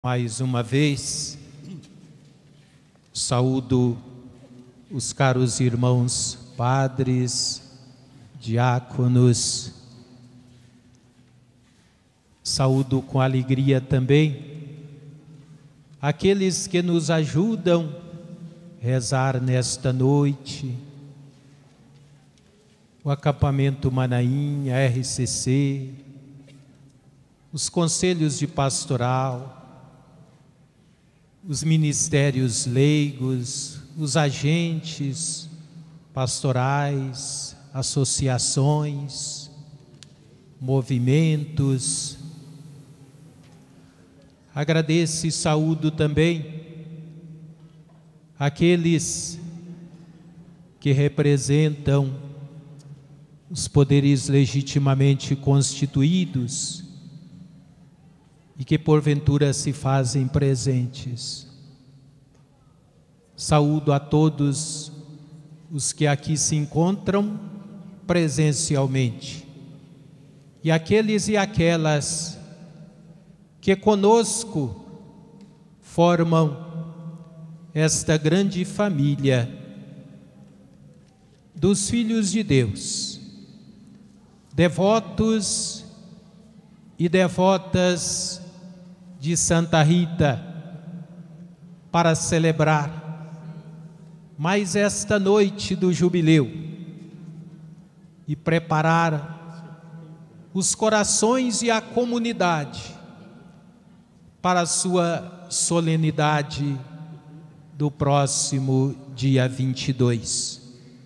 Mais uma vez, saúdo os caros irmãos padres, diáconos, saúdo com alegria também aqueles que nos ajudam a rezar nesta noite, o acampamento Manaim, a RCC, os conselhos de pastoral, os ministérios leigos, os agentes pastorais, associações, movimentos. Agradeço e saúdo também aqueles que representam os poderes legitimamente constituídos e que porventura se fazem presentes. Saúdo a todos os que aqui se encontram presencialmente e aqueles e aquelas que conosco formam esta grande família dos filhos de Deus, devotos e devotas de Santa Rita, para celebrar mais esta noite do jubileu e preparar os corações e a comunidade para a sua solenidade do próximo dia 22.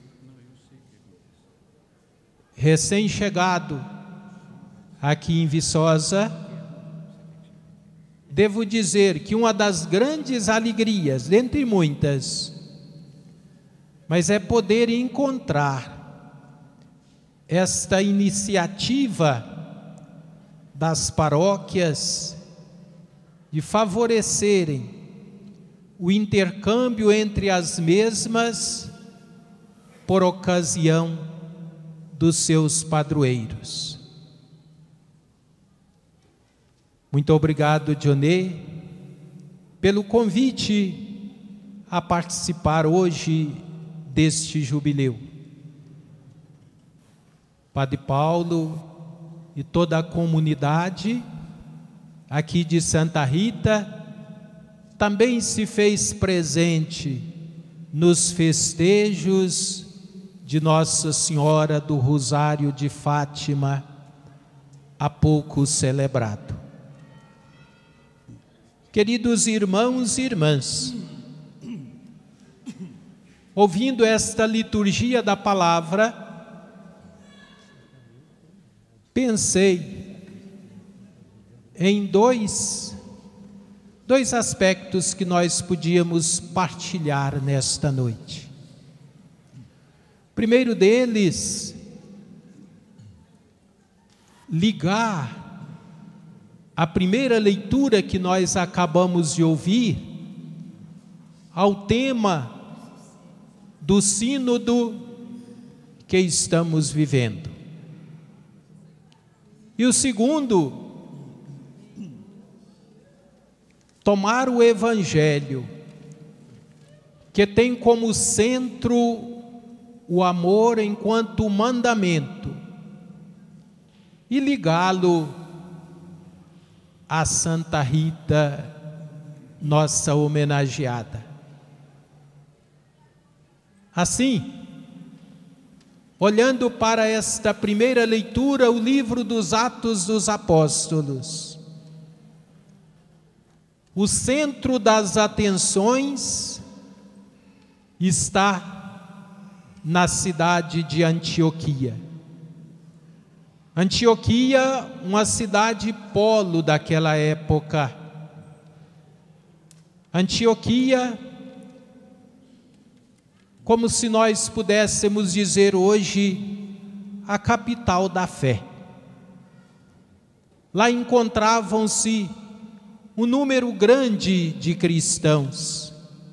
Recém-chegado aqui em Viçosa, devo dizer que uma das grandes alegrias, dentre muitas, mas é poder encontrar esta iniciativa das paróquias de favorecerem o intercâmbio entre as mesmas por ocasião dos seus padroeiros. Muito obrigado, Dionê, pelo convite a participar hoje deste jubileu. Padre Paulo e toda a comunidade aqui de Santa Rita também se fez presente nos festejos de Nossa Senhora do Rosário de Fátima, há pouco celebrado. Queridos irmãos e irmãs, ouvindo esta liturgia da palavra, pensei em dois aspectos que nós podíamos partilhar nesta noite. O primeiro deles, ligar a primeira leitura que nós acabamos de ouvir ao tema do sínodo que estamos vivendo. E o segundo, tomar o Evangelho, que tem como centro o amor enquanto mandamento, e ligá-lo a Santa Rita, nossa homenageada. Assim, olhando para esta primeira leitura, o livro dos Atos dos Apóstolos, o centro das atenções está na cidade de Antioquia. Antioquia, uma cidade polo daquela época. Antioquia, como se nós pudéssemos dizer hoje, a capital da fé. Lá encontravam-se um número grande de cristãos.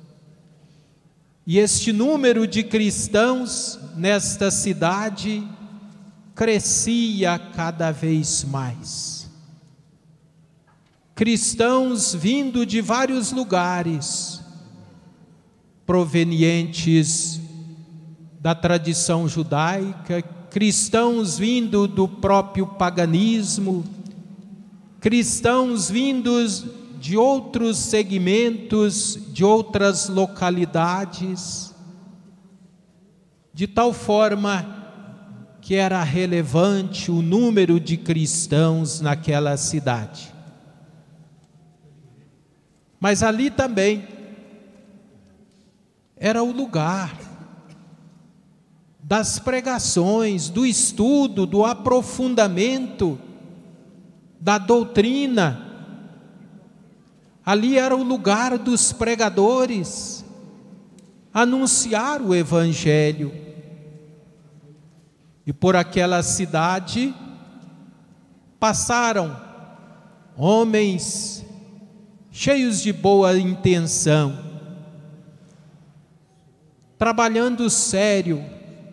E este número de cristãos nesta cidade crescia cada vez mais. cristãos vindo de vários lugares, provenientes da tradição judaica, cristãos vindo do próprio paganismo, cristãos vindos de outros segmentos, de outras localidades, de tal forma que era relevante o número de cristãos naquela cidade. Mas ali também era o lugar das pregações, do estudo, do aprofundamento da doutrina. Ali era o lugar dos pregadores, anunciar o Evangelho. E por aquela cidade passaram homens cheios de boa intenção, trabalhando sério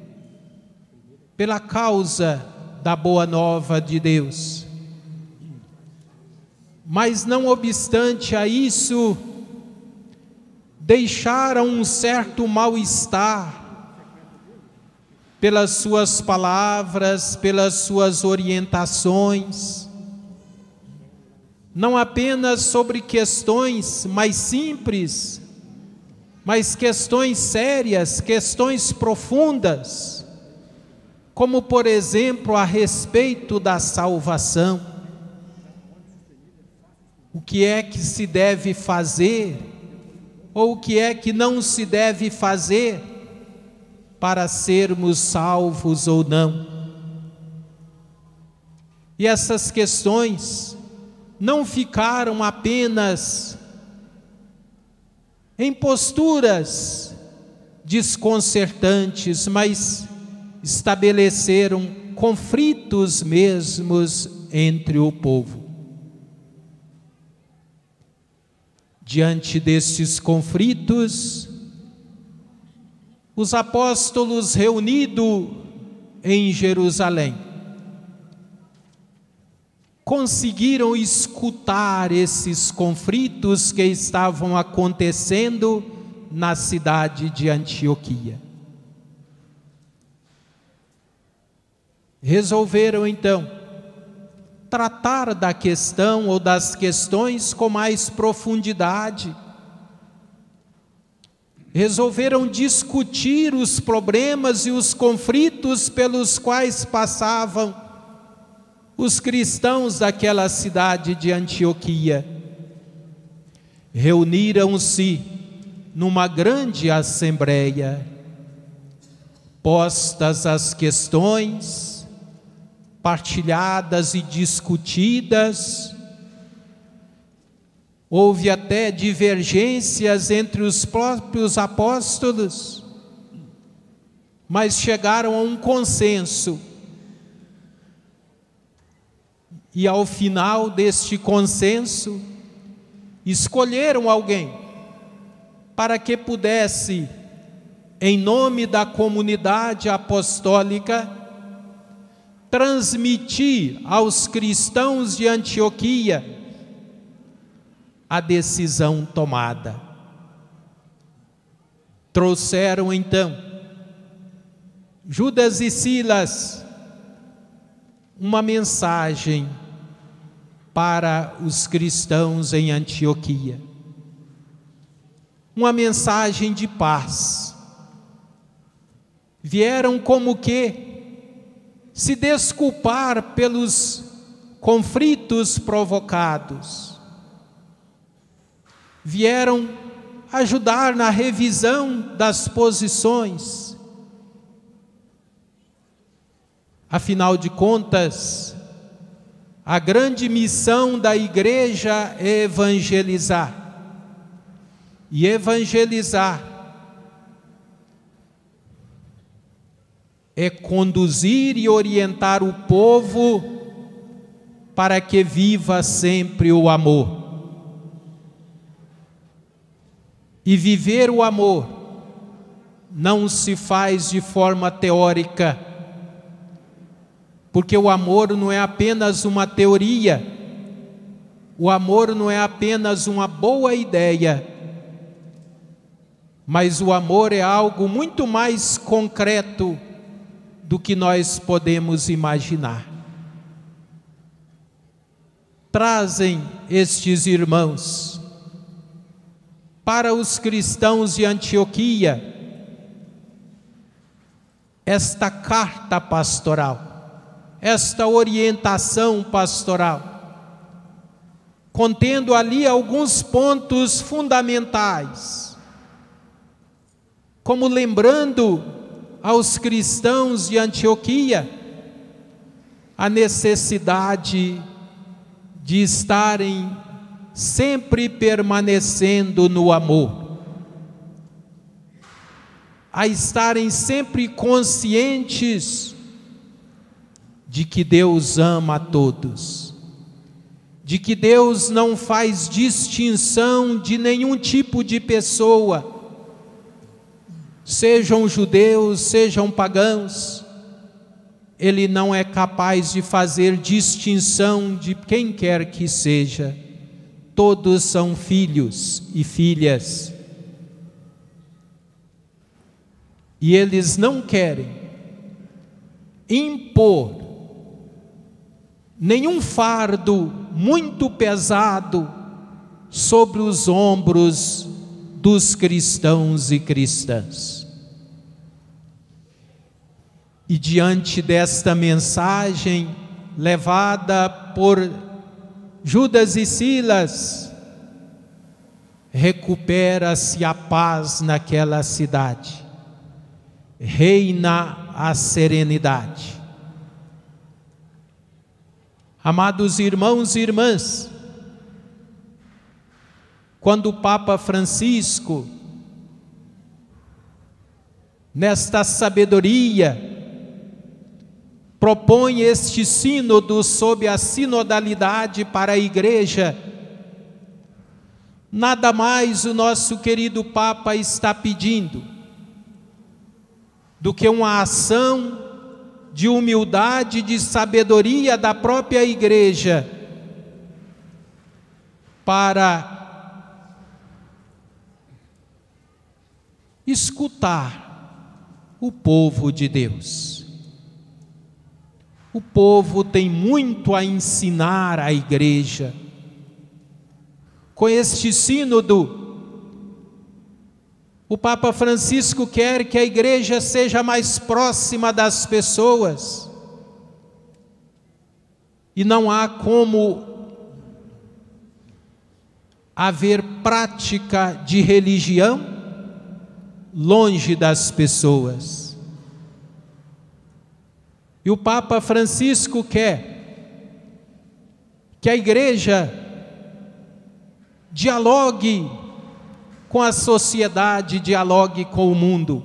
pela causa da boa nova de Deus. Mas não obstante a isso, deixaram um certo mal-estar pelas suas palavras, pelas suas orientações, não apenas sobre questões mais simples, mas questões sérias, questões profundas, como por exemplo a respeito da salvação. O que é que se deve fazer, ou o que é que não se deve fazer para sermos salvos ou não. E essas questões não ficaram apenas em posturas desconcertantes, mas estabeleceram conflitos mesmos entre o povo. Diante destes conflitos, os apóstolos reunidos em Jerusalém conseguiram escutar esses conflitos que estavam acontecendo na cidade de Antioquia. Resolveram então tratar da questão ou das questões com mais profundidade. Resolveram discutir os problemas e os conflitos pelos quais passavam os cristãos daquela cidade de Antioquia. Reuniram-se numa grande assembleia, postas as questões, partilhadas e discutidas. Houve até divergências entre os próprios apóstolos, mas chegaram a um consenso. E ao final deste consenso, escolheram alguém para que pudesse, em nome da comunidade apostólica, transmitir aos cristãos de Antioquia a decisão tomada. Trouxeram então Judas e Silas uma mensagem para os cristãos em Antioquia, uma mensagem de paz. Vieram como que se desculpar pelos conflitos provocados, vieram ajudar na revisão das posições. Afinal de contas, a grande missão da igreja é evangelizar. E evangelizar é conduzir e orientar o povo para que viva sempre o amor. E viver o amor não se faz de forma teórica, porque o amor não é apenas uma teoria, o amor não é apenas uma boa ideia, mas o amor é algo muito mais concreto do que nós podemos imaginar. Trazem estes irmãos para os cristãos de Antioquia esta carta pastoral, esta orientação pastoral, contendo ali alguns pontos fundamentais, como lembrando aos cristãos de Antioquia a necessidade de estarem sempre permanecendo no amor, a estarem sempre conscientes de que Deus ama a todos, de que Deus não faz distinção de nenhum tipo de pessoa, sejam judeus, sejam pagãos. Ele não é capaz de fazer distinção de quem quer que seja. Todos são filhos e filhas. E eles não querem impor nenhum fardo muito pesado sobre os ombros dos cristãos e cristãs. E diante desta mensagem levada por Judas e Silas, recupera-se a paz naquela cidade, reina a serenidade. Amados irmãos e irmãs, quando o Papa Francisco, nesta sabedoria, propõe este sínodo sob a sinodalidade para a Igreja, nada mais o nosso querido Papa está pedindo do que uma ação de humildade, de sabedoria da própria Igreja para escutar o povo de Deus. O povo tem muito a ensinar à Igreja. Com este sínodo, o Papa Francisco quer que a Igreja seja mais próxima das pessoas. E não há como haver prática de religião longe das pessoas. E o Papa Francisco quer que a Igreja dialogue com a sociedade, dialogue com o mundo.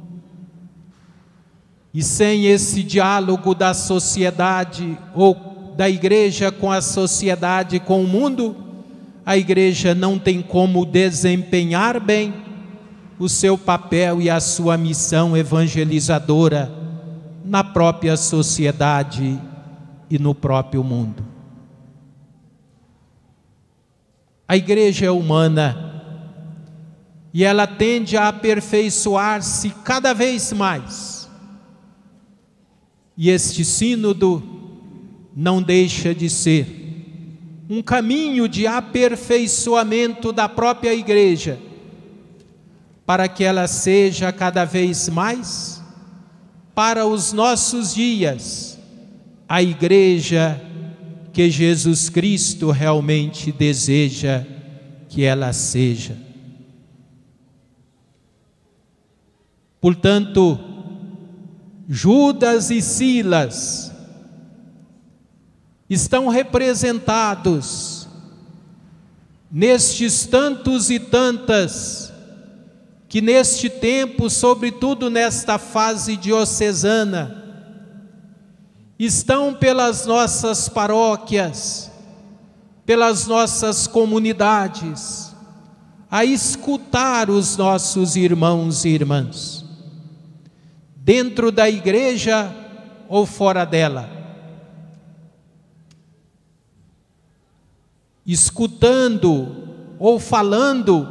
E sem esse diálogo da sociedade ou da Igreja com a sociedade, com o mundo, a Igreja não tem como desempenhar bem o seu papel e a sua missão evangelizadora na própria sociedade e no próprio mundo. A Igreja é humana e ela tende a aperfeiçoar-se cada vez mais. E este sínodo não deixa de ser um caminho de aperfeiçoamento da própria Igreja, para que ela seja cada vez mais, para os nossos dias, a Igreja que Jesus Cristo realmente deseja que ela seja. Portanto, Judas e Silas estão representados nestes tantos e tantas que neste tempo, sobretudo nesta fase diocesana, estão pelas nossas paróquias, pelas nossas comunidades, a escutar os nossos irmãos e irmãs, dentro da Igreja ou fora dela. escutando ou falando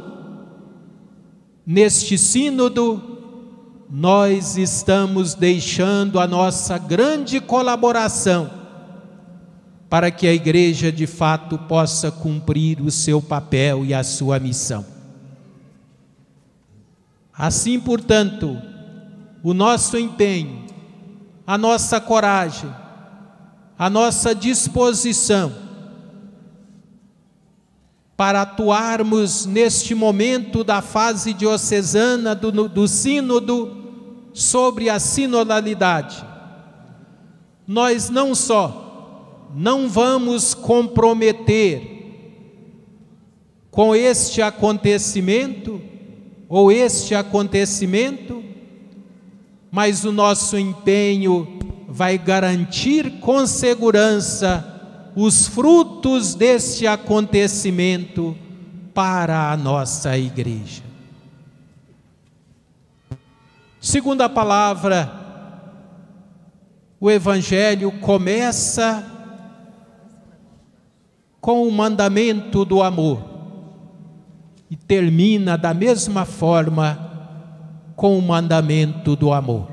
neste sínodo, nós estamos deixando a nossa grande colaboração para que a igreja de fato possa cumprir o seu papel e a sua missão. Assim, portanto, o nosso empenho, a nossa coragem, a nossa disposição para atuarmos neste momento da fase diocesana do sínodo sobre a sinodalidade. Nós não só não vamos comprometer com este acontecimento ou este acontecimento, mas o nosso empenho vai garantir com segurança os frutos deste acontecimento para a nossa igreja. Segundo a palavra, o Evangelho começa com o mandamento do amor e termina da mesma forma com o mandamento do amor.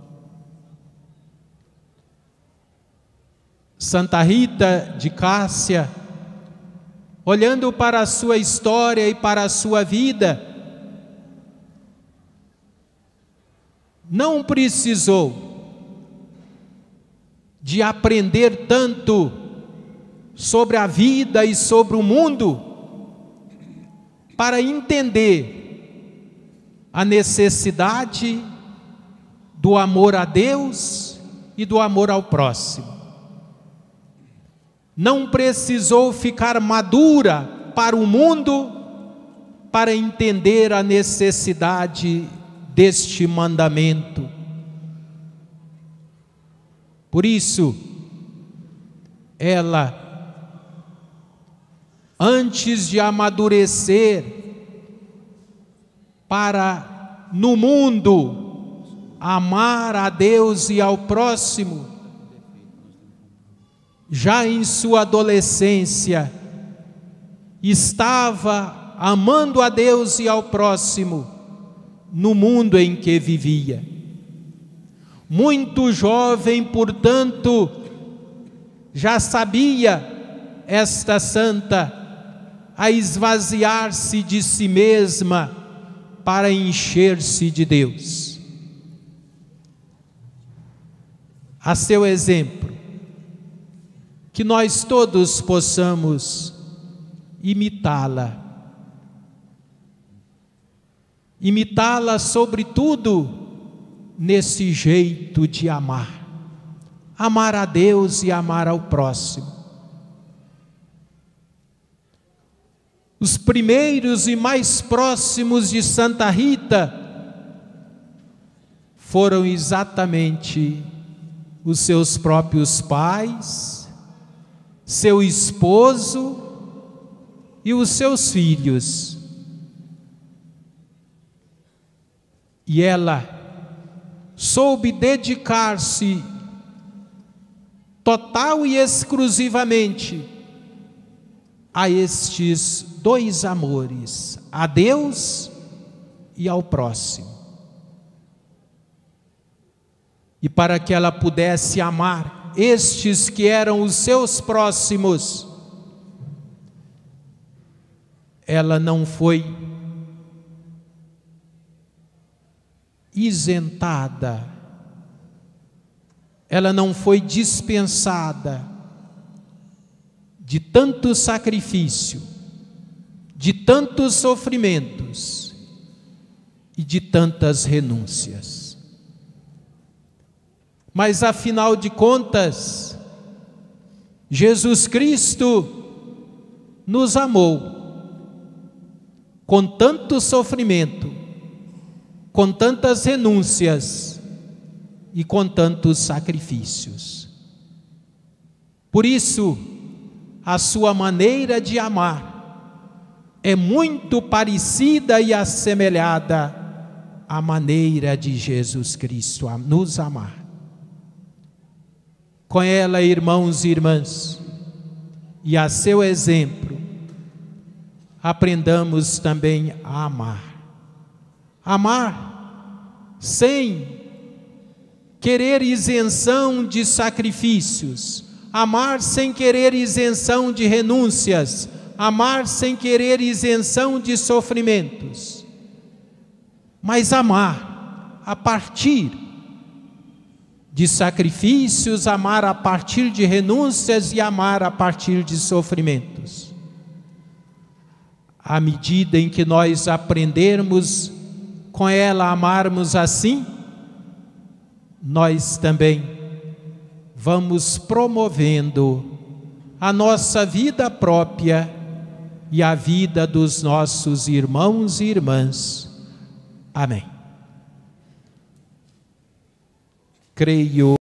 Santa Rita de Cássia, olhando para a sua história e para a sua vida, não precisou de aprender tanto sobre a vida e sobre o mundo para entender a necessidade do amor a Deus e do amor ao próximo. Não precisou ficar madura para o mundo para entender a necessidade deste mandamento. Por isso, ela, antes de amadurecer para, no mundo, amar a Deus e ao próximo, já em sua adolescência, estava amando a Deus e ao próximo no mundo em que vivia. Muito jovem, portanto, já sabia esta santa a esvaziar-se de si mesma para encher-se de Deus. A seu exemplo, que nós todos possamos imitá-la. Imitá-la sobretudo nesse jeito de amar. Amar a Deus e amar ao próximo. Os primeiros e mais próximos de Santa Rita foram exatamente os seus próprios pais, seu esposo e os seus filhos. E ela soube dedicar-se total e exclusivamente a estes dois amores, a Deus e ao próximo. E para que ela pudesse amar estes que eram os seus próximos, ela não foi isentada, ela não foi dispensada de tanto sacrifício, de tantos sofrimentos e de tantas renúncias. Mas afinal de contas, Jesus Cristo nos amou com tanto sofrimento, com tantas renúncias e com tantos sacrifícios. Por isso, a sua maneira de amar é muito parecida e assemelhada à maneira de Jesus Cristo a nos amar. Com ela, irmãos e irmãs, e a seu exemplo, aprendamos também a amar. Amar sem querer isenção de sacrifícios, amar sem querer isenção de renúncias, amar sem querer isenção de sofrimentos, mas amar a partir de sacrifícios, amar a partir de renúncias e amar a partir de sofrimentos. À medida em que nós aprendermos com ela a amarmos assim, nós também vamos promovendo a nossa vida própria e a vida dos nossos irmãos e irmãs. Amém. Creio